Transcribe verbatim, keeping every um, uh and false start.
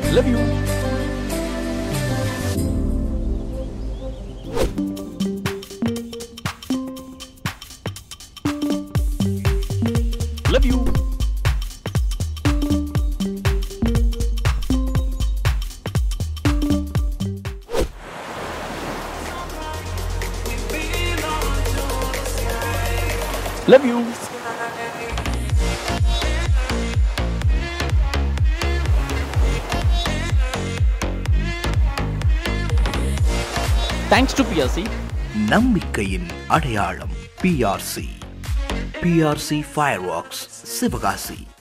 Love you. Love you. Love you. Thanks to P R C. நம்பிக்கையின் அடையாளம் P R C. P R C Fireworks, Sivagasi.